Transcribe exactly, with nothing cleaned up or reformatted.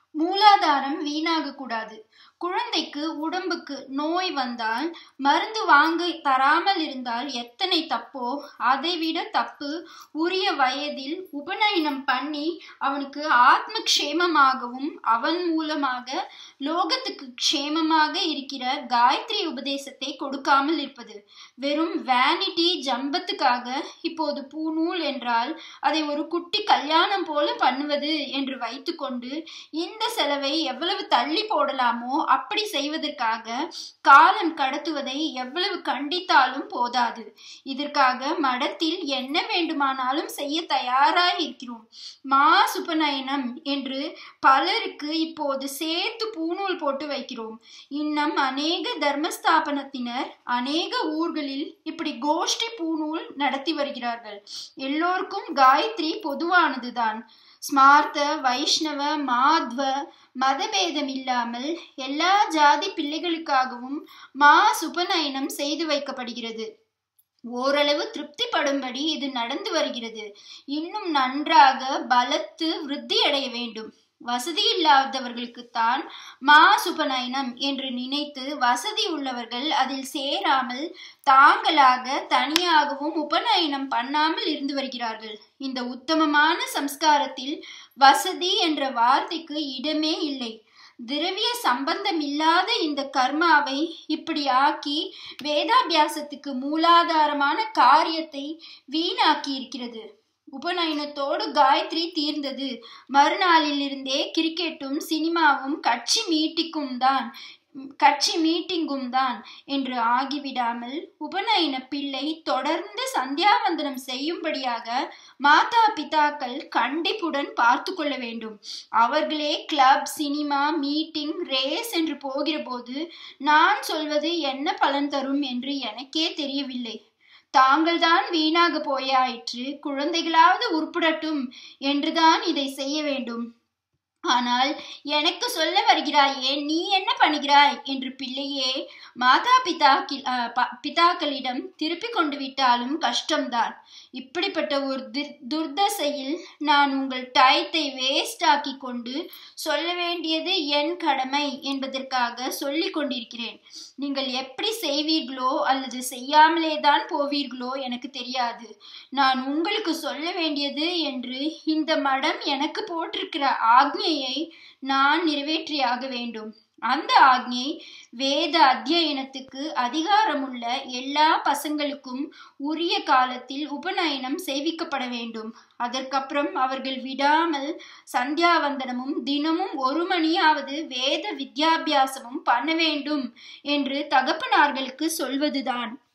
மூலாதாரம் வீணாக கூடாது. குழந்தைக்கு உடம்புக்கு நோய் வந்தால் மருந்து வாங்க தராமல் இருந்தால் எத்தனை தப்போ அதைவிட தப்பு உரிய வயதில் உபநயனம் பண்ணி அவனுக்கு ஆத்ம க்ஷேமமாகவும் அவன் மூலமாக லோகத்துக்கு க்ஷேமமாக இருக்கிற காயத்ரி உபதேசத்தை கொடுக்காமல் இருப்பது. வெறும் வேனிட்டி ஜம்பத்துக்காக இப்போது பூநூல் என்றால் அதை ஒரு குட்டி கல்யாணம் போல பண்ணுவது என்று வைத்துக்கொண்டு இந்த செலவை எவ்வளவு தள்ளி போடலாமோ அப்படி செய்வதற்காக காலம் கடத்துவதை எவ்வளவு கண்டித்தாலும் போதாது. இதற்காக மடத்தில் என்ன வேண்டுமானாலும் செய்ய தயாராய் இருக்கிறோம். மா சுபநயனம் என்று பலருக்கு இப்போது சேர்த்து பூநூல் போட்டு வைக்கிறோம். இன்னும் அநேக தர்மஸ்தாபனத்தினர் அநேக ஊர்களில் இப்படி கோஷ்டி பூநூல் நடத்தி வருகிறார்கள். எல்லோருக்கும் காயத்ரி பொதுவானதுதான். ஸ்மார்த்த, வைஷ்ணவ, மாத்வ மதபேதம் இல்லாமல் எல்லா ஜாதி பிள்ளைகளுக்காகவும் மா சுபநயனம் செய்து வைக்கப்படுகிறது. ஓரளவு திருப்திப்படும்படி இது நடந்து வருகிறது. இன்னும் நன்றாக பலத்து விருத்தி அடைய வேண்டும். வசதி இல்லாதவர்களுக்குத்தான் மா சுபநயனம் என்று நினைத்து வசதி உள்ளவர்கள் அதில் சேராமல் தாங்களாக தனியாகவும் உபநயனம் பண்ணாமல் இருந்து வருகிறார்கள். இந்த உத்தமமான சம்ஸ்காரத்தில் வசதி என்ற வார்த்தைக்கு இடமே இல்லை. திரவிய சம்பந்தம் இல்லாத இந்த கர்மாவை இப்படி ஆக்கி வேதாபியாசத்துக்கு மூலாதாரமான காரியத்தை வீணாக்கி இருக்கிறது. உபநயனத்தோடு காயத்ரி தீர்ந்தது. மறுநாளில் இருந்தே கிரிக்கெட்டும் சினிமாவும் கட்சி மீட்டிங்கும் தான் கட்சி மீட்டிங்கும் தான் என்று ஆகிவிடாமல் உபநயன பிள்ளை தொடர்ந்து சந்தியாவந்தனம் செய்யும்படியாக மாதா பிதாக்கள் கண்டிப்புடன் பார்த்து கொள்ள வேண்டும். அவர்களே கிளப், சினிமா, மீட்டிங், ரேஸ் என்று போகிற போது நான் சொல்வது என்ன பலன் தரும் என்று எனக்கே தெரியவில்லை. தாங்கள்தான் வீணாக போயாயிற்று, குழந்தைகளாவது உருப்படட்டும் என்றுதான் இதை செய்ய வேண்டும். ஆனால் எனக்கு சொல்ல வருகிறாயே, நீ என்ன பண்ணுகிறாய் என்று பிள்ளையே மாதா பிதாக்கி பிதாக்களிடம் திருப்பி கொண்டு விட்டாலும் கஷ்டம்தான். இப்படிப்பட்ட ஒரு துர்தசையில் நான் உங்கள் டயத்தை வேஸ்ட் ஆக்கி கொண்டு சொல்ல வேண்டியது என் கடமை என்பதற்காக சொல்லி கொண்டிருக்கிறேன். நீங்கள் எப்படி செய்வீர்களோ அல்லது செய்யாமலே தான் போவீர்களோ எனக்கு தெரியாது. நான் உங்களுக்கு சொல்ல வேண்டியது என்று இந்த மடம் எனக்கு போட்டிருக்கிற ஆக்ஞை நான் நிறைவேற்றியாக வேண்டும். அந்த ஆக்ஞை வேத அத்தியனத்துக்கு அதிகாரமுள்ள எல்லா பசங்களுக்கும் உரிய காலத்தில் உபநயனம் செய்விக்கப்பட வேண்டும். அதற்கப்புறம் அவர்கள் விடாமல் சந்தியாவந்தனமும் தினமும் ஒரு மணியாவது வேத வித்யாபியாசமும் பண்ண வேண்டும் என்று தகப்பனார்களுக்கு சொல்வதுதான்.